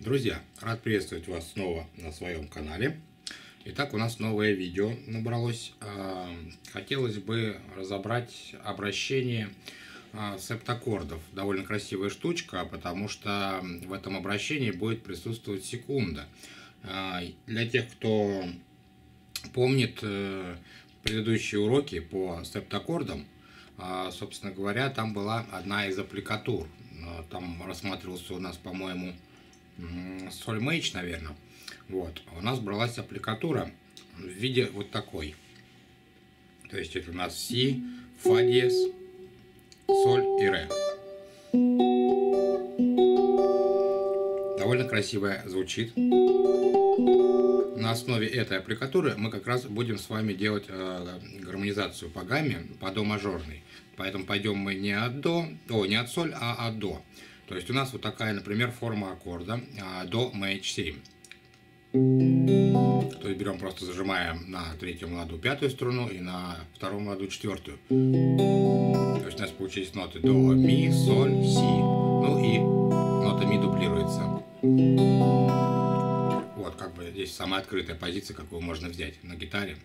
Друзья, рад приветствовать вас снова на своем канале. Итак, у нас новое видео набралось. Хотелось бы разобрать обращение септаккордов. Довольно красивая штучка, потому что в этом обращении будет присутствовать секунда. Для тех, кто помнит предыдущие уроки по септаккордам, собственно говоря, там была одна из аппликатур. Там рассматривался у нас, по-моему, соль мейдж, наверное. Вот. У нас бралась аппликатура в виде вот такой. То есть это у нас си, фа диез, соль и ре. Довольно красиво звучит. На основе этой аппликатуры мы как раз будем с вами делать гармонизацию по гамме, по до мажорной. Поэтому пойдем мы не от соль, а от до. То есть у нас вот такая, например, форма аккорда до мейдж 7. То есть берем, просто зажимаем на третьем ладу пятую струну и на втором ладу четвертую. То есть у нас получились ноты до, ми, соль, си. Ну и нота ми дублируется. Вот, как бы здесь самая открытая позиция, какую можно взять на гитаре.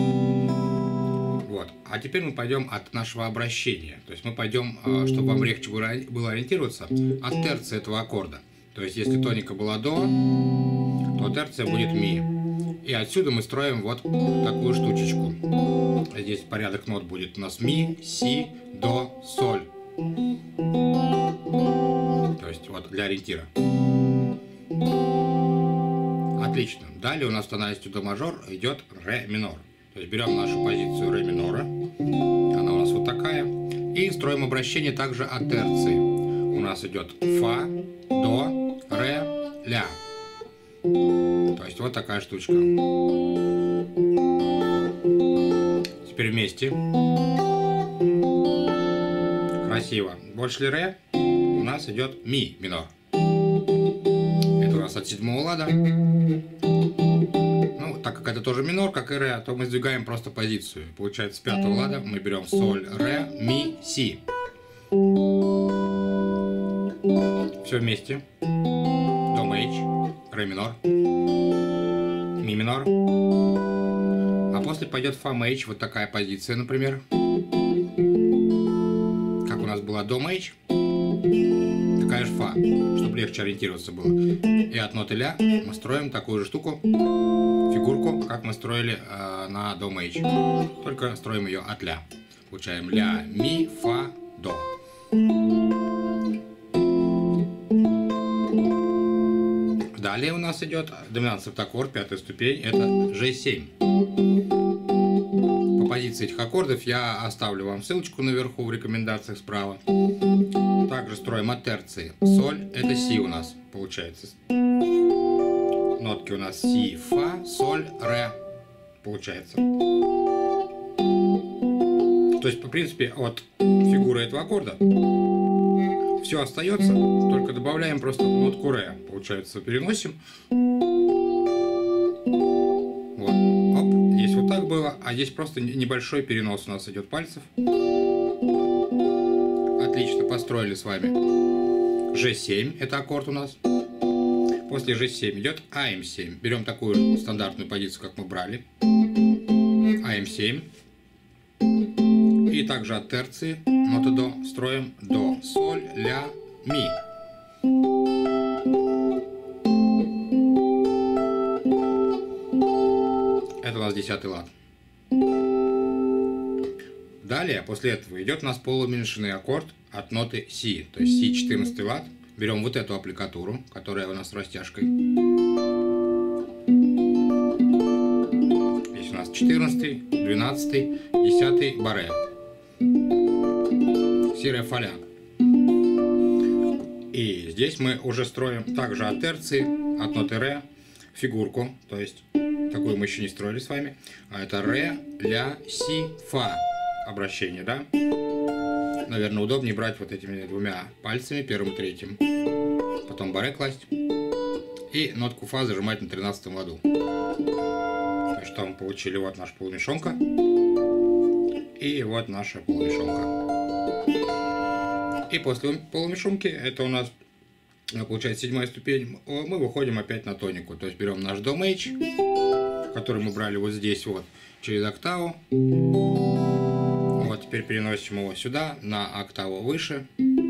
Вот. А теперь мы пойдем от нашего обращения. То есть мы пойдем, чтобы вам легче было ориентироваться, от терции этого аккорда. То есть если тоника была до, то терция будет ми. И отсюда мы строим вот такую штучечку. Здесь порядок нот будет у нас ми, си, до, соль. То есть вот для ориентира. Отлично. Далее у нас в тональности до мажор идет ре минор. То есть берем нашу позицию ре минора, она у нас вот такая, и строим обращение также от терции. У нас идет фа, до, ре, ля. То есть вот такая штучка. Теперь вместе. Красиво. Больше ли ре? У нас идет ми минор. Это у нас от седьмого лада. Ну, так как это тоже минор, как и ре, то мы сдвигаем просто позицию. Получается, с пятого лада мы берем соль, ре, ми, си. Все вместе. До мейдж, ре минор, ми минор. А после пойдет фа мейдж, вот такая позиция, например. Как у нас была до мейдж. Такая же фа, чтобы легче ориентироваться было. И от ноты ля мы строим такую же штуку, фигурку, как мы строили на до мейдж. Только строим ее от ля. Получаем ля, ми, фа, до. Далее у нас идет доминант септаккорд, пятая ступень, это G7. По позиции этих аккордов я оставлю вам ссылочку наверху в рекомендациях справа. Также строим от терции. Соль, это си у нас получается. Нотки у нас си, фа, соль, ре получается. То есть, по принципе, от фигуры этого аккорда все остается, только добавляем просто нотку ре. Получается, переносим. Вот. Оп, здесь вот так было, а здесь просто небольшой перенос у нас идет пальцев. Отлично, построили с вами. G7, это аккорд у нас. После G7 идет AM7. Берем такую стандартную позицию, как мы брали. AM7. И также от терции, ноты до, строим до, соль, ля, ми. Это у нас 10-й лад. Далее, после этого идет у нас полууменьшенный аккорд от ноты си. То есть си 14 лад. Берем вот эту аппликатуру, которая у нас с растяжкой. Здесь у нас 14, 12, 10 баре. Си, ре, фа, ля. И здесь мы уже строим также от терции, от ноты ре, фигурку. То есть такую мы еще не строили с вами. А это ре, ля, си, фа. Обращение, да? Наверное, удобнее брать вот этими двумя пальцами, первым и третьим. Потом баре класть. И нотку фа зажимать на 13-м ладу. То есть что мы получили? Вот наша полумешонка. И вот наша полумешонка. И после полумешонки это у нас получается седьмая ступень, мы выходим опять на тонику. То есть берем наш до мейдж, который мы брали вот здесь вот, через октаву. Вот теперь переносим его сюда, на октаву выше.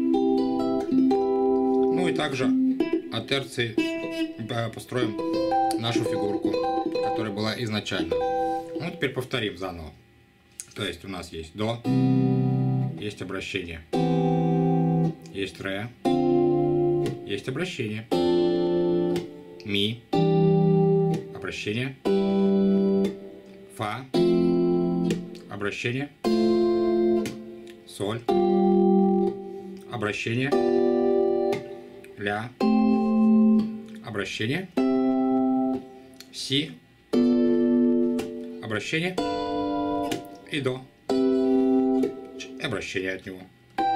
Ну и также от терции построим нашу фигурку, которая была изначально. Ну теперь повторим заново. То есть у нас есть до, есть обращение, есть ре, есть обращение, ми, обращение, фа, обращение, соль, обращение, ля, обращение, си, обращение и до, обращение от него.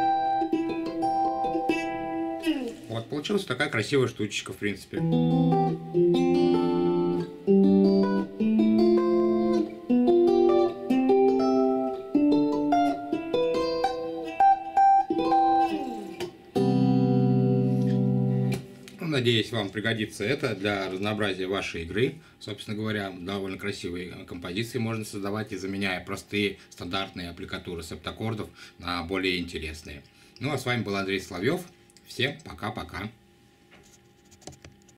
Вот, получилась такая красивая штучечка, в принципе. Надеюсь, вам пригодится это для разнообразия вашей игры. Собственно говоря, довольно красивые композиции можно создавать, и заменяя простые стандартные аппликатуры септаккордов на более интересные. Ну а с вами был Андрей Соловьев. Всем пока-пока.